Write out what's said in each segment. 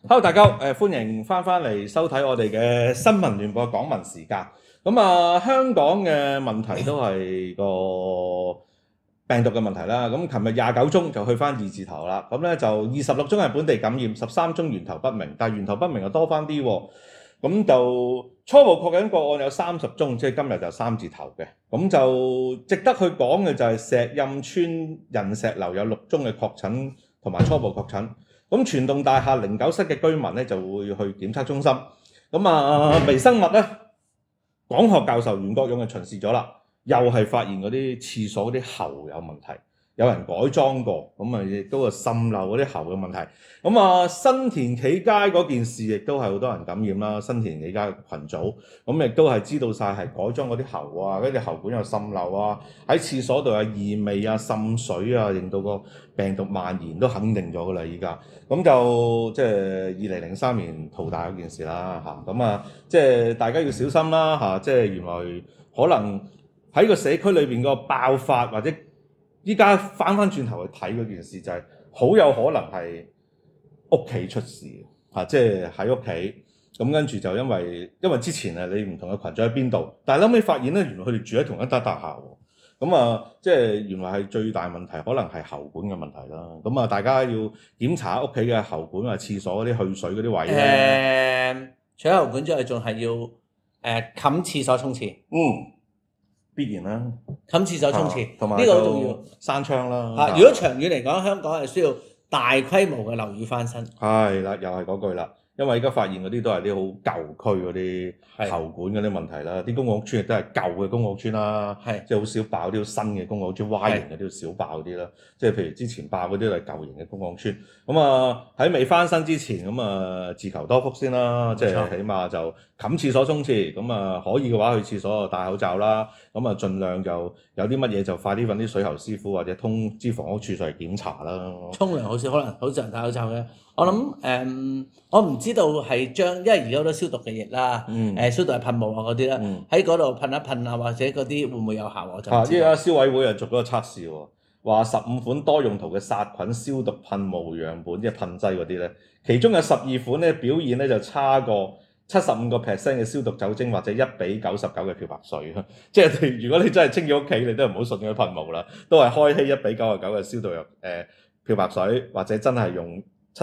Hello，大家好，歡迎翻嚟收睇我哋嘅新聞聯播港聞時間。香港嘅問題都係個病毒嘅問題啦。咁琴日29宗就去翻2字頭啦。咁咧就26宗係本地感染，13宗源頭不明，但係源頭不明又多翻啲喎。咁就初步確診個案有30宗，即係今日就3字頭嘅。咁就值得去講嘅就係石蔭村仁石樓有6宗嘅確診同埋初步確診。咁全棟大廈09室嘅居民咧就會去檢測中心。微生物咧，廣學教授袁國勇就巡視咗啦，又係發現嗰啲廁所嗰啲喉有問題，有人改裝過，亦都係滲漏嗰啲喉嘅問題。新田企街嗰件事亦都係好多人感染啦，新田企街嘅群組，亦都係知道晒係改裝嗰啲喉啊，嗰啲喉管有滲漏啊，喺廁所度有異味啊、滲水啊，令到個病毒蔓延都肯定咗噶啦，依家咁就即係2003年淘大嗰件事啦嚇，即係大家要小心啦嚇，即係原來可能喺個社區裏邊個爆發，或者依家翻轉頭去睇嗰件事就係好有可能係屋企出事嚇，即係喺屋企咁跟住就因為之前你唔同嘅群組喺邊度，但係後尾發現咧原來佢哋住喺同一間大廈喎。即係原來係最大問題，可能係喉管嘅問題啦。大家要檢查屋企嘅喉管啊、廁所嗰啲去水嗰啲位咧。 除咗喉管之外，仲係要冚廁所沖廁。 必然啦。 冚廁所沖廁， 同埋呢個好重要。 閂窗啦。 如果長遠嚟講，香港係需要大規模嘅樓宇翻新。 係啦，又係嗰句啦。因為而家發現嗰啲都係啲好舊區嗰啲喉管嗰啲問題啦，啲公共屋邨亦都係舊嘅公共屋邨啦，即係好少爆啲新嘅公共屋邨，Y 型嗰啲少爆啲啦。即係譬如之前爆嗰啲係舊型嘅公共屋邨。喺未翻新之前，自求多福先啦，即係起碼就冚廁所沖廁。可以嘅話去廁所就戴口罩啦。盡量就有啲乜嘢就快啲揾啲水喉師傅或者通知房屋處上嚟檢查啦。 沖涼好少可能好少人戴口罩嘅。我諗我唔知道係因為而家好多消毒嘅液啦，消毒係噴霧啊嗰啲啦，喺嗰度噴一噴啊，或者嗰啲會唔會有效我就唔知。 依家消委會又做咗個測試喎，話15款多用途嘅殺菌消毒噴霧樣本，即係噴劑嗰啲咧，其中有12款咧表現咧就差過75% 嘅消毒酒精或者1:99嘅漂白水。即係如果你真係清咗屋企，你都唔好信嗰啲噴霧啦，都係開稀1:99嘅消毒藥漂白水，或者真係用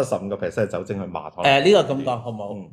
75% 酒精去抹開。 呢個咁講好唔好？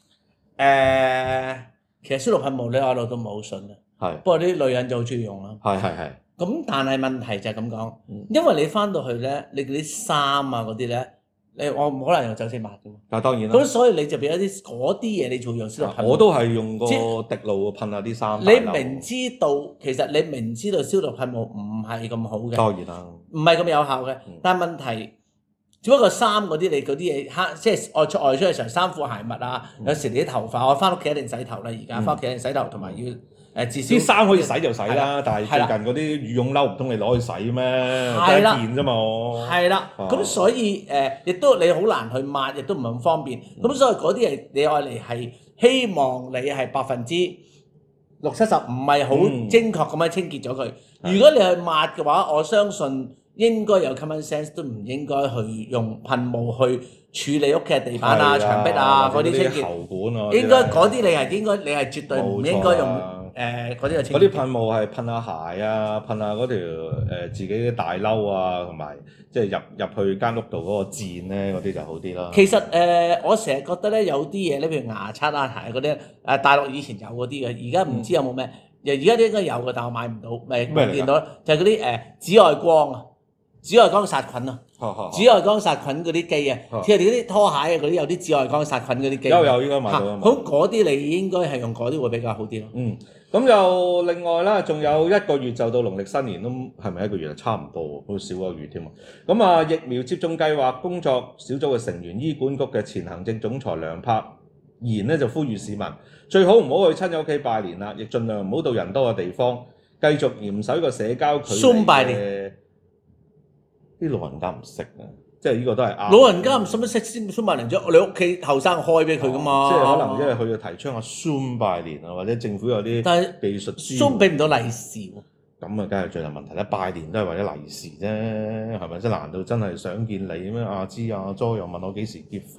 其實消毒噴霧你我度都唔係好信啊。不過啲女人就好中意用啦。 係。 咁但係問題就係咁講，因為你翻到去咧，你嗰啲衫啊嗰啲咧，我唔可能用酒精抹㗎嘛。 但係當然啦。 咁所以你就變咗嗰啲嘢，你就會用消毒噴霧。 我都係用個滴露噴下啲衫。 你明知道其實你明知道消毒噴霧唔係咁好嘅。 當然啦。唔係咁有效嘅，但係問題。只不過衫嗰啲你嗰啲嘢即係外出嘅時候，衫褲鞋襪啊，有時你啲頭髮，我翻屋企一定洗頭啦。而家翻屋企一定洗頭，同埋要至少啲衫可以洗就洗啦。但係最近嗰啲羽絨褸唔通你攞去洗咩？ 係啦， 一件啫嘛。 係啦，咁所以亦都你好難去抹，亦都唔係咁方便。咁所以嗰啲係你愛嚟係希望你係60%-70%唔係好精確咁樣清潔咗佢。如果你去抹嘅話，我相信。應該有 common sense 都唔應該去用噴霧去處理屋企嘅地板啊、牆壁啊嗰啲清潔。 喉管啊， 應該嗰啲你係絕對唔應該用嗰啲嘅清潔。 嗰啲噴霧係噴下鞋啊，噴下嗰條自己嘅大褸啊，同埋即係入去間屋度嗰個墊咧，嗰啲就好啲啦。 其實我成日覺得咧，有啲嘢咧，譬如牙刷啊、鞋嗰啲大陸以前有嗰啲嘅，而家唔知有冇咩？而家都應該有嘅，但我買唔到，未見到。就係嗰啲紫外光啊。紫外光殺菌啊！紫外光殺菌嗰啲機啊，即係你嗰啲拖鞋啊嗰啲有啲紫外光殺菌嗰啲機。 有應該買到。 咁嗰啲你應該係用嗰啲會比較好啲咯。 咁就另外啦，仲有1個月就到農曆新年，都係咪1個月啊？差唔多喎，好少個月添啊！疫苗接種計劃工作小組嘅成員，醫管局嘅前行政總裁梁柏賢咧就呼籲市民最好唔好去親友屋企拜年啦，亦盡量唔好到人多嘅地方，繼續嚴守個社交距離嘅。啲老人家唔識啊，即係呢個都係啱。 老人家唔使乜識先Zoom拜年啫，你屋企後生開俾佢噶嘛。 即係可能因為佢要提倡下 Zoom 拜年啊，或者政府有啲技術支援。 Zoom 俾唔到利是喎。 咁啊，梗係最大問題啦！拜年都係為咗利是啫，係咪先？難道真係想見你咩？阿芝阿 jo 又問我幾時結婚？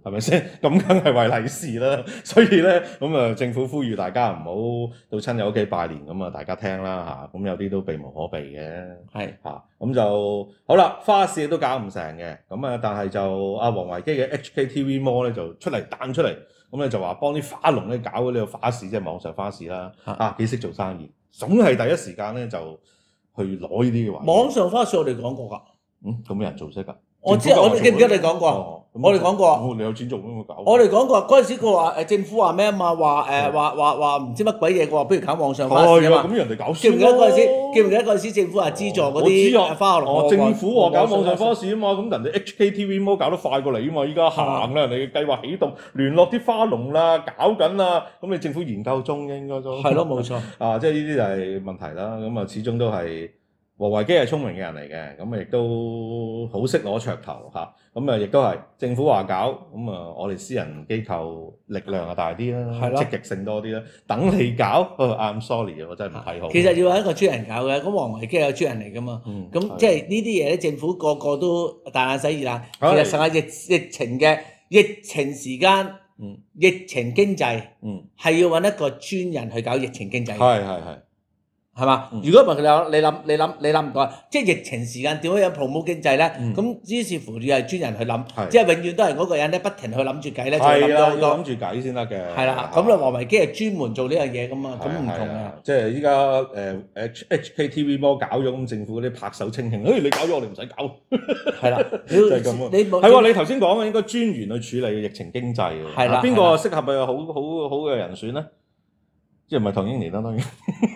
係咪先？咁梗係為利是啦。所以咧，咁啊，政府呼籲大家唔好到親友屋企拜年咁啊，大家聽啦嚇。咁有啲都避無可避嘅， 係嚇。咁就好啦，花市都搞唔成嘅。咁啊，但係就阿王維基嘅 HKTV Mall 咧就彈出嚟，咁咧就話幫啲花農咧搞嗰啲花市，即係網上花市啦。幾識做生意，總係第一時間咧就去攞呢啲嘅話。 網上花市我哋講過㗎。 咁有人做識㗎？ 我知，我記唔記得你講過？我哋講過。 你有錢做咩會搞？ 我哋講過嗰陣時，佢話政府話咩啊嘛？話唔知乜鬼嘢，佢話不如搞網上花市啊嘛。 咁人哋搞記唔記得嗰陣時？記唔記得嗰陣時政府話資助嗰啲花農？ 政府話搞網上花市啊嘛，咁人哋 HKTV Mall 搞得快過你啊嘛，依家行啦，人哋嘅計劃起動，聯絡啲花農啦，搞緊啦，咁你政府研究中應該都係咯，冇錯。 即係呢啲就係問題啦。咁啊，始終都係。王維基係聰明嘅人嚟嘅，咁啊亦都好識攞噱頭嚇，咁啊亦都係政府話搞，咁啊我哋私人機構力量啊大啲啦，積極性多啲啦，等你搞，I'm sorry 我真係唔睇好。 其實要有一個專人搞嘅，咁王維基係專人嚟噶嘛，咁即係呢啲嘢咧，政府個個都大眼洗熱啦。其實成日疫情時間，疫情經濟，係要揾一個專人去搞疫情經濟。係嘛？如果唔係你諗唔到啊！即係疫情時間點樣有 promote 經濟咧？咁於是乎要係專人去諗，即係永遠都係嗰個人咧，不停去諗住計咧，就諗到好多。 諗住計先得嘅。 係啦，咁啊，王維基係專門做呢樣嘢噶嘛，咁唔同啊。 即係依家HKTV Mall 搞咗，咁政府嗰啲拍手稱慶，你搞咗我哋唔使搞。係啦，就係咁啊。係喎，你頭先講嘅應該專員去處理疫情經濟嘅。係啦。邊個適合嘅好嘅人選咧？即係唔係唐英年啦，當然。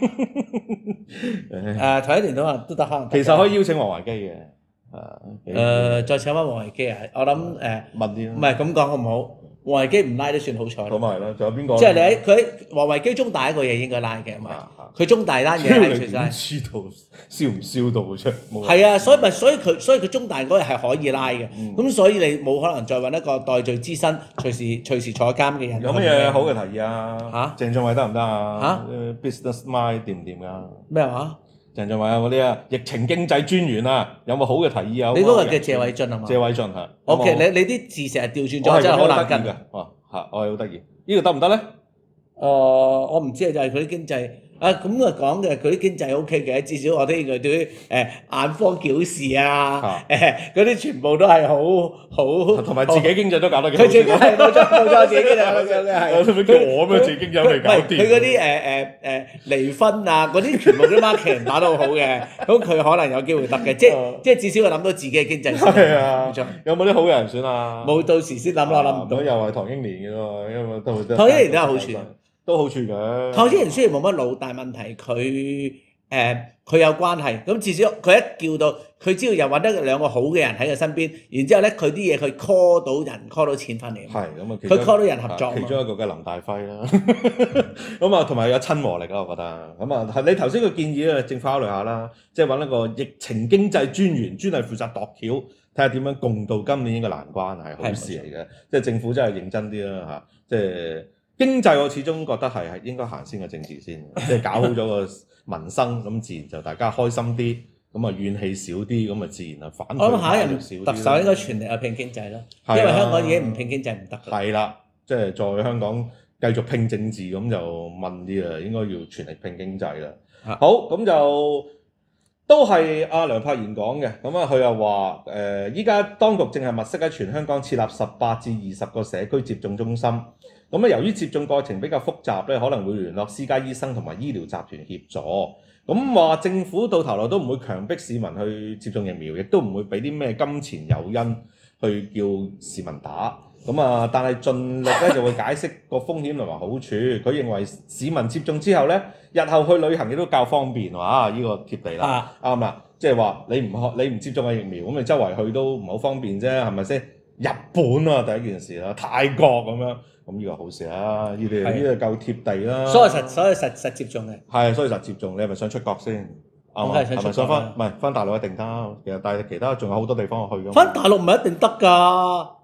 唐英年都話都得可。 其實可以邀請王維基嘅。 再請翻王維基啊！我諗問啲。 唔係咁講好唔好？王維基唔拉都算好彩。 咁咪係咯，仲有邊個？ 即係佢喺王維基中大一個嘢應該拉嘅，係咪？佢中大單嘢係全晒。 知道燒唔燒到啫？ 係啊，所以佢中大嗰日係可以拉嘅。咁所以你冇可能再揾一個代罪之身，隨時坐監嘅人。 有乜嘢好嘅提議啊？鄭俊偉得唔得啊？Business Mind 掂唔掂㗎？ 咩話？ 鄭俊偉啊，嗰啲啊，疫情經濟專員啊，有冇好嘅提議啊？ 你嗰個叫謝偉俊係嘛？ 謝偉俊係。 OK，你啲字成日調轉咗，真係好難跟㗎。我係好得意。呢個得唔得咧？ 我唔知啊，就係佢啲經濟。咁啊講嘅佢啲經濟 OK 嘅，至少我聽佢對啲眼科矯視啊，嗰啲全部都係好，同埋自己經濟都搞得幾好。佢自己係冇錯，自己經濟咁樣嘅係。 叫我咩？自己經濟未搞掂。 佢嗰啲離婚啊，嗰啲全部都 marketing 打得好好嘅，咁佢可能有機會得嘅，即係至少佢諗到自己嘅經濟。 係啊，有冇啲好人選啊？ 冇，到時先諗啦，諗唔到。 又係唐英年嘅喎，因為唐英年都有好處。 都好處嘅。 唐英年雖然冇乜腦，但係問題佢有關係，咁至少佢一叫到，佢只要又揾得兩個好嘅人喺佢身邊，然之後咧佢啲嘢佢 call 到人 call 到錢翻嚟。 係咁啊， 佢 call 到人合作。 其中一個嘅林大輝啦，咁啊同埋有親和力啊，我覺得。咁啊，你頭先個建議咧，政府考慮下啦，即係揾一個疫情經濟專員，專係負責度橋，睇下點樣共度今年呢個難關係好事嚟嘅。即係政府真係認真啲啦嚇，即係。經濟我始終覺得係應該行先個政治先，即係搞好咗個民生，咁自然就大家開心啲，咁啊怨氣少啲，咁啊自然啊反對壓力少啲。 特首應該全力去拼經濟咯，因為香港已經唔拼經濟唔得。 係啦，即係在香港繼續拼政治咁就問啲啦，應該要全力拼經濟啦。好，咁就都係阿梁柏賢講嘅，咁啊佢又話依家當局正係物色喺全香港設立18至20個社區接種中心。咁啊，由於接種過程比較複雜咧，可能會聯絡私家醫生同埋醫療集團協助。咁話政府到頭來都唔會強迫市民去接種疫苗，亦都唔會俾啲咩金錢誘因去叫市民打。咁啊，但係盡力咧就會解釋個風險同埋好處。佢認為市民接種之後咧，日後去旅行亦都較方便。哇！呢個貼地啦，啱啦，即係話你唔接種嘅疫苗，咁你周圍去都唔好方便啫，係咪先？日本啊，第一件事啦，泰國咁樣。咁呢個好事啊！呢啲夠貼地啦。所以實接種嘅。 係，所以實接種。你係咪想出國先？係咪想翻大陸一定得？其實但係其他仲有好多地方去㗎。 翻大陸唔係一定得㗎。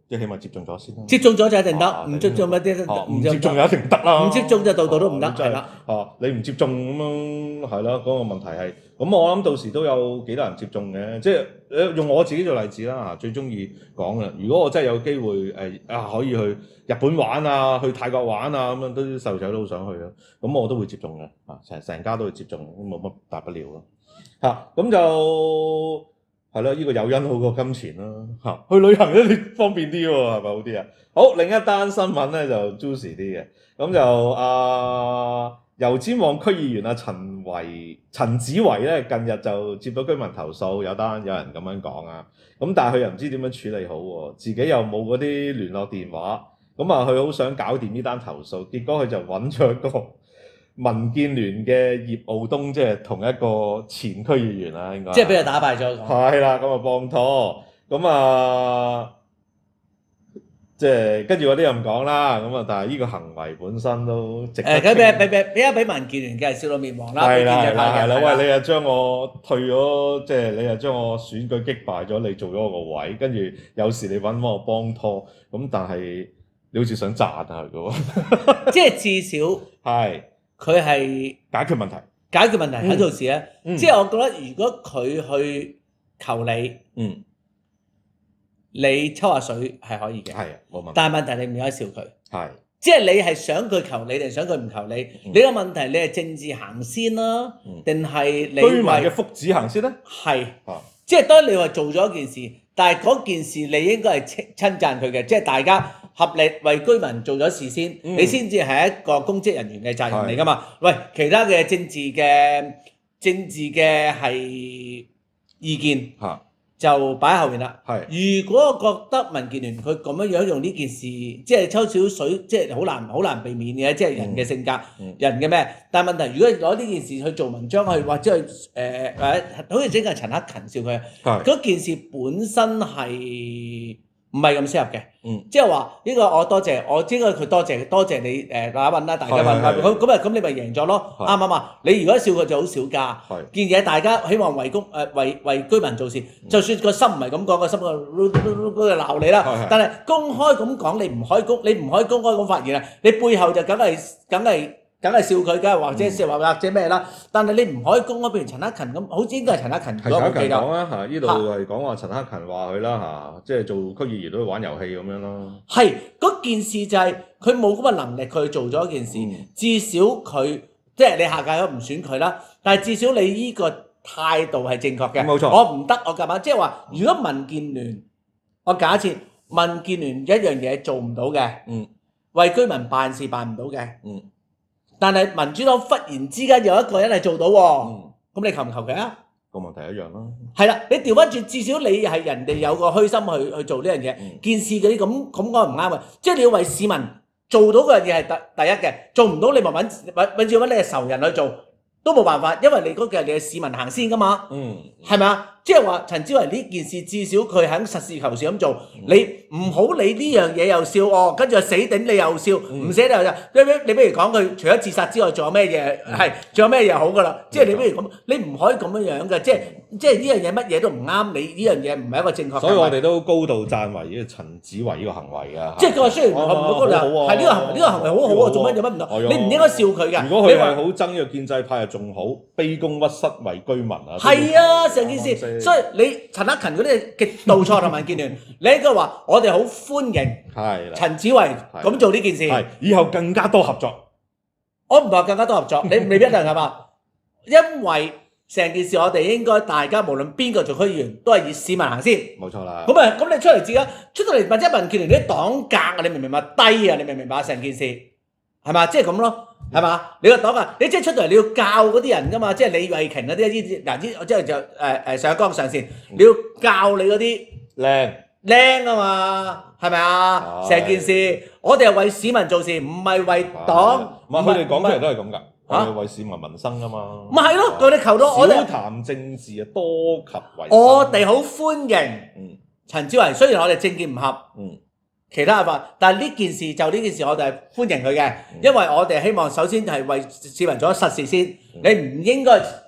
即係起碼接種咗先啦。 接種咗就一定啊得，唔接種乜啲唔接種就一定唔得啦。 唔接種就度度都唔得， 真係係啦。 你唔接種咁樣係咯，嗰個問題係咁。我諗到時都有幾多人接種嘅，即係用我自己做例子啦。最中意講嘅，如果我真係有機會可以去日本玩啊，去泰國玩啊咁樣，都啲細路仔都好想去啊。咁我都會接種嘅，成家都會接種，冇乜大不了咯。咁就係咯，呢個誘因好過金錢啦。去旅行咧方便啲喎，係咪好啲啊？好，另一單新聞咧就 juicy 啲嘅，咁就油尖旺區議員陳子維咧近日就接到居民投訴，有人咁樣講啊，咁但係佢又唔知點樣處理好喎，自己又冇嗰啲聯絡電話，咁佢好想搞掂呢單投訴，結果佢就揾咗一個民建聯嘅葉傲冬，即係同一個前區議員啦，應該即係俾佢打敗咗。 係啦，咁幫拖，咁即係跟住嗰啲又唔講啦，但係呢個行為本身都值得。 咁俾民建聯嘅笑到面黃啦。 係啦，喂，你又將我退咗，即係你又將我選舉擊敗咗，你做咗我個位，跟住有時你揾我幫拖，咁但係你好似想炸佢嘅喎。 即係至少係佢係解決問題喺度事咧。即係我覺得如果佢去求你，你抽下水係可以嘅， 係冇問題。 但係問題你唔可以笑佢， 係即係你係想佢求你定想佢唔求你？你個問題你係政治行先啦，定係你居民嘅福祉行先咧？ 係，即係當你話做咗一件事，但係嗰件事你應該係稱讚佢嘅，即係大家合力為居民做咗事先，你先至係一個公職人員嘅責任嚟㗎嘛。喂，其他嘅政治嘅係意見就擺喺後面啦。如果我覺得民建聯佢咁樣用呢件事，即係抽少水，即係好難避免嘅，即係人嘅性格，人嘅咩？但係問題，如果攞呢件事去做文章，去或者去好似整個陳克勤笑佢，嗰件事本身係唔係咁適合嘅。即係話呢個我多謝，我應該佢多謝你大家問啦，大家問啦，咁你咪贏咗咯，啱唔啱啊？你如果笑佢就好少㗎，件嘢大家希望為居民做事，就算個心唔係咁講，個心個鬧你啦，但係公開咁講你唔可以公開咁發言啊，你背後就梗係笑佢嘅，或者笑或者咩啦。但係你唔可以公開，譬如陳克勤咁，好似應該係陳克勤。 係陳克勤講啦，呢度係講話陳克勤話佢啦，即係做區議員都玩遊戲咁樣咯。係嗰件事就係佢冇咁嘅能力，佢做咗一件事。至少佢即係你下屆都唔選佢啦，但係至少你呢個態度係正確嘅。 冇錯， 我唔得，我幹嘛？即係話，如果民建聯，我假設民建聯一樣嘢做唔到嘅，為居民辦事辦唔到嘅，但係民主黨忽然之間有一個人係做到喎，咁你求唔求佢啊？ 個問題一樣咯。 係啦，你調翻轉，至少你係人哋有個虛心去做呢樣嘢，件事嗰啲咁講唔啱嘅，即係你要為市民做到嗰樣嘢係第一嘅，做唔到你咪揾你係仇人去做都冇辦法，因為你嗰個係你係市民行先噶嘛，係咪啊？即係話陳子維呢件事，至少佢肯實事求是咁做，你唔好理呢樣嘢又笑跟住死頂你又笑，唔死你又笑。你不如講佢除咗自殺之外，仲有咩嘢仲有咩嘢好噶啦？即係你不如咁，你唔可以咁樣嘅，即係呢樣嘢乜嘢都唔啱，你呢樣嘢唔係一個正確。 所以我哋都高度讚為呢個陳子維呢個行為㗎。 即係佢話雖然唔高度，係呢個行為好好啊，做乜有乜唔同？你唔應該笑佢㗎。 如果佢係好憎呢個建制派，仲好卑躬屈膝為居民啊。 係啊，成件事。所以你陳克勤嗰啲極度錯同民建聯，你應該話我哋好歡迎陳子維咁做呢件事， 以後更加多合作。 我唔話更加多合作，你未必一定係嘛？因為成件事我哋應該大家無論邊個做區議員，都係以市民行先。 冇錯啦。 咁你出嚟自己出到嚟或者民建聯啲黨格啊，你明唔明白低啊？你明唔明白成件事係嘛？即係咁咯。係嘛？你個黨啊，你即係出到嚟你要教嗰啲人㗎嘛，即係李慧瓊嗰啲嗱啲，即係就上綱上線，你要教你嗰啲靚啊嘛，係咪啊？成件事我哋係為市民做事，唔係為黨。 唔係佢哋講嘅人都係咁㗎，我哋為市民民生㗎嘛。 咪係咯，佢哋求到我哋。 少談政治啊，多及為。 我哋好歡迎陳子維，雖然我哋政見唔合。其他法，但係呢件事我哋係歡迎佢嘅，因為我哋希望首先係為市民做咗實事先，你唔應該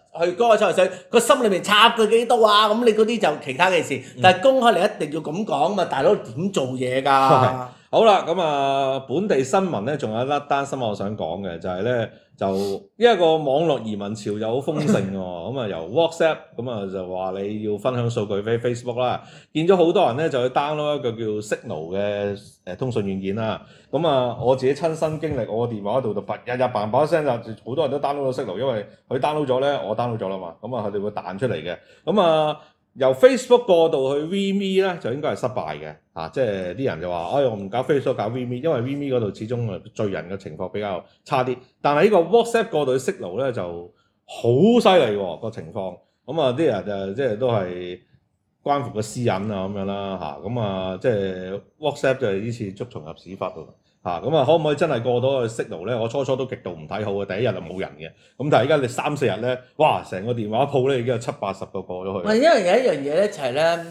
去嗰個抽水，個心裏面插佢幾刀啊！咁你嗰啲就其他嘅事，但係公開你一定要咁講嘛，大佬點做嘢㗎？ 好啦，咁啊，本地新聞咧，仲有一單新聞我想講嘅，就係咧，就因為個網絡移民潮又好豐盛喎，咁啊由 WhatsApp 咁啊就話你要分享數據俾 Facebook 啦，見咗好多人咧就去 download 一個叫 Signal 嘅通訊軟件啦，咁啊我自己親身經歷，我個電話度就日日嘭嘭聲就好多人都 download 咗 Signal，因為佢 download 咗咧，我 download 咗啦嘛，咁啊佢哋會彈出嚟嘅，咁啊。由 Facebook 過渡去 VMe 咧，就應該係失敗嘅，即係啲人就話，我唔搞 Facebook 搞 VMe，因為 VMe 嗰度始終罪人嘅情況比較差啲。但係呢個 WhatsApp 過渡去 Signal 咧就好犀利喎個情況，咁啊啲人就即係都係關乎個私隱啊咁樣啦咁啊即係 WhatsApp 就係呢次捉蟲入屎窟喎。咁啊，可唔可以真係過到去 Signal 咧？我初都極度唔睇好嘅，第一日就冇人嘅。咁但係而家你3-4日咧，哇！成個電話鋪咧已經有70-80個過咗去。 因為有一樣嘢咧就係咧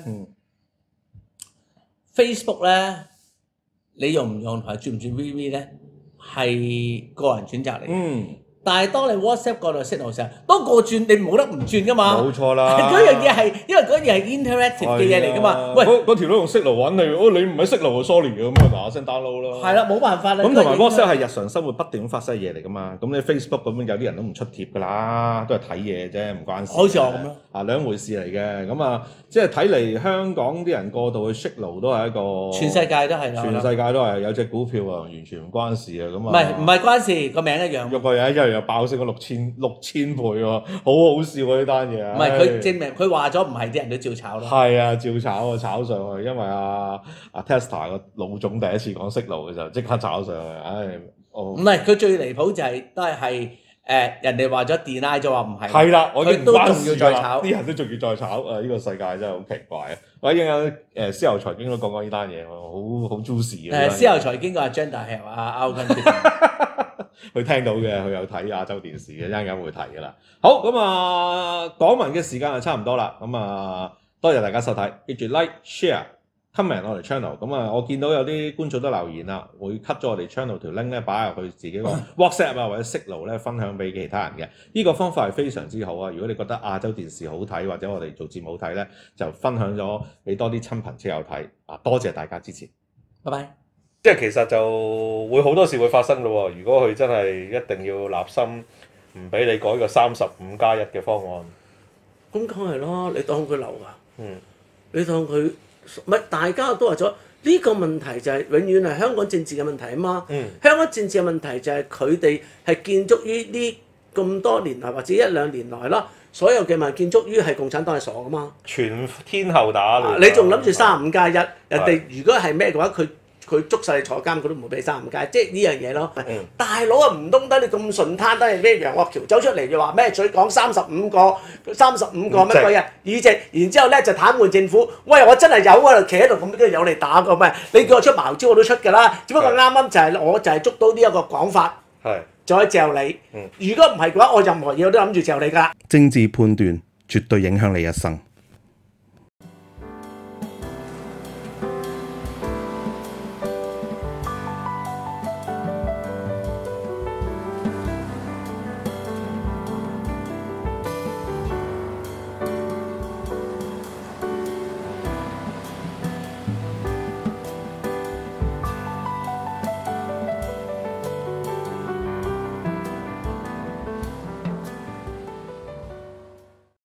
，Facebook 咧，你用唔用同埋轉唔轉 VV 咧，係個人選擇嚟。但係當你 WhatsApp 過到 Signal 時候，當個轉你冇得唔轉噶嘛。 冇錯啦。 嗰樣嘢係因為嗰樣嘢係 interactive 嘅嘢嚟噶嘛。喂， 嗰條女用 Signal 揾你，你唔係 Signal 啊 ，sorry 咁啊，嗱聲 download 咯。 係啦，冇辦法啦。 咁同埋 WhatsApp 係日常生活不斷發生嘢嚟噶嘛。咁你 Facebook 咁樣有啲人都唔出貼噶啦，都係睇嘢啫，唔關事。 好似我咁咯。 兩回事嚟嘅。咁啊，即係睇嚟香港啲人過到去 Signal 都係一個。全世界都係啦。全世界都係有隻股票啊，完全唔關事啊。咁啊。唔係關事，個名一樣。個嘢一樣又爆升咗6000倍喎，好好笑啊！呢單嘢。唔係佢證明佢話咗唔係，啲人都照炒咯。 係啊，照炒啊，炒上去，因為阿 Tesla 個老總第一次講 Signal嘅時候，即刻炒上去。 唔係佢最離譜就係都係人哋話咗 deny 咗話唔係。 係啦，我已經唔關事啦。 再炒， 啲人都仲要再炒呢個世界真係好奇怪啊！我已經有私有財經都講呢單嘢，好 juicy 嘅。 私有財經個阿張大係阿歐根。 佢聽到嘅，佢有睇亞洲電視嘅，一陣間會睇㗎啦。好，咁啊，講文嘅時間就差唔多啦。咁啊，多謝大家收睇，記住 like、share、comment 我哋 channel。咁啊，我見到有啲觀眾都留言啦，會 cut 咗我哋 channel 條 link 咧，擺入去自己個 WhatsApp 啊或者 Signal 咧，分享俾其他人嘅。呢個方法係非常之好啊！如果你覺得亞洲電視好睇，或者我哋做節目好睇咧，就分享咗俾多啲親朋戚友睇。多謝大家支持， 拜拜。 即係其實就會好多事會發生嘅喎。如果佢真係一定要立心唔俾你改個35+1嘅方案， 咁梗係咯，你當佢流啊？你當佢唔係大家都話咗呢個問題就係永遠係香港政治嘅問題啊嘛。香港政治嘅問題就係佢哋係建築於呢咁多年來或者1-2年來啦，所有嘅民建築於係共產黨係傻噶嘛。 全天候打亂。 你仲諗住35+1？人哋如果係咩嘅話，佢捉晒你坐監，佢都唔會俾35+1，即係呢樣嘢咯。大佬啊，唔通得你咁順攤得係咩？楊岳橋走出嚟就話咩？再講35個乜鬼嘢議席，然之後咧就癱瘓政府。喂，我真係有啊，企喺度咁都有嚟打個咩？你叫我出茅招我都出㗎啦。只不過啱啱就係我就係捉到呢一個講法，再嚼你。如果唔係嘅話，我任何嘢我都諗住嚼你㗎。 政治判斷絕對影響你一生。